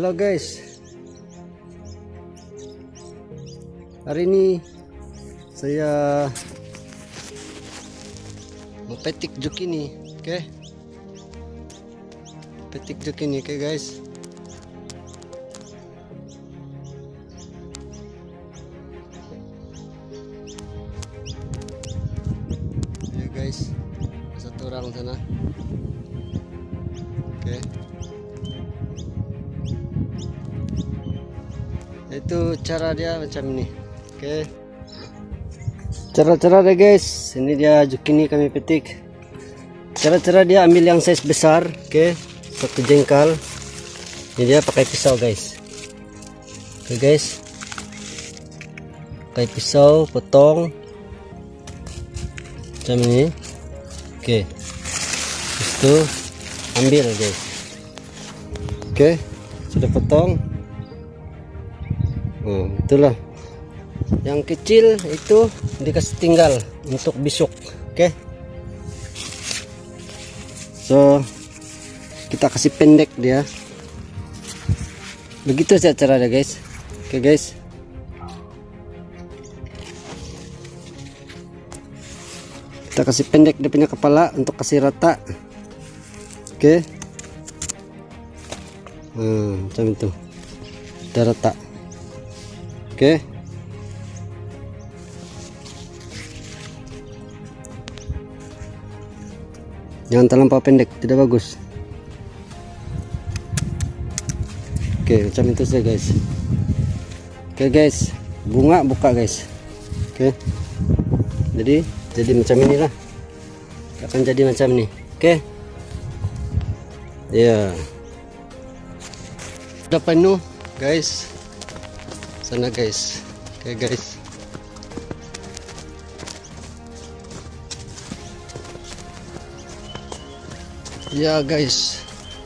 Halo guys, hari ini saya mau petik zucchini, oke? Petik zucchini, oke guys. Ya guys, satu orang sana, oke? Itu cara dia macam ini, oke? Cara-cara dia guys, ini dia zucchini kami petik. Cara-cara dia ambil yang size besar, oke? Satu jengkal. Ini dia pakai pisau guys, oke guys? Pakai pisau potong macam ini, oke? Itu ambil guys, oke? Sudah potong. Oh, itulah. Yang kecil itu dikasih tinggal untuk besok, oke? So kita kasih pendek dia. Begitu saja caranya guys, oke guys? Kita kasih pendek dia punya kepala untuk kasih rata, oke? Macam itu, udah rata. Oke. Jangan terlampau pendek, tidak bagus. Oke, macam itu saja guys. Oke guys, bunga buka guys. Oke. Jadi macam inilah. Akan jadi macam ini. Oke. Ya. Sudah penuh guys. Sana guys, oke guys. Ya guys,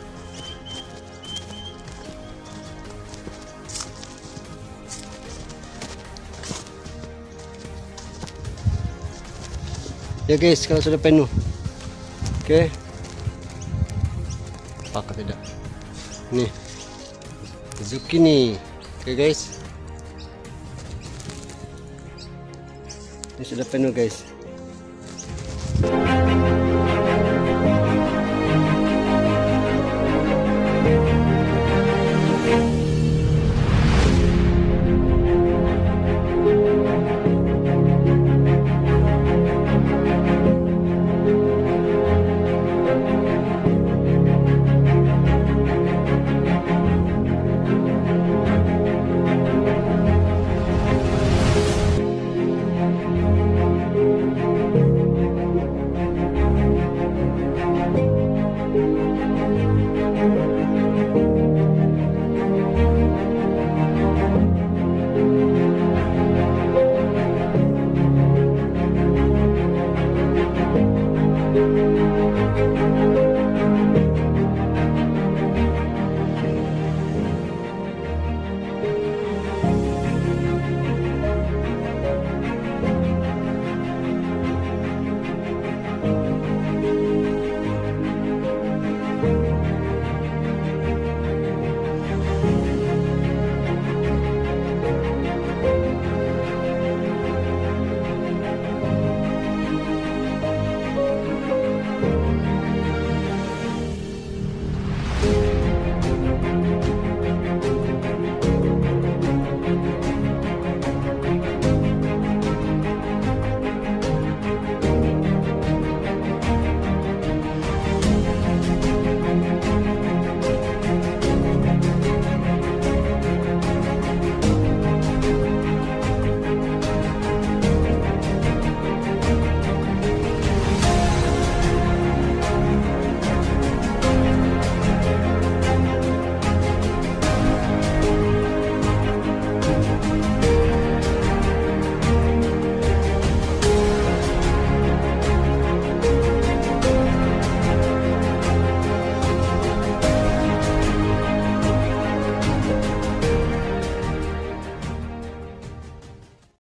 ya guys, kalau sudah penuh, oke? Apakah tidak? Nih, zucchini, oke guys. Ini sudah penuh guys.